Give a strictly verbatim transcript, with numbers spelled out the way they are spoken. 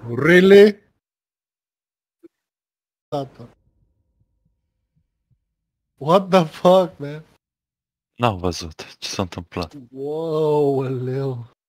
Really? What the fuck, man? N-am văzut ce s-a întâmplat. Wow, leu.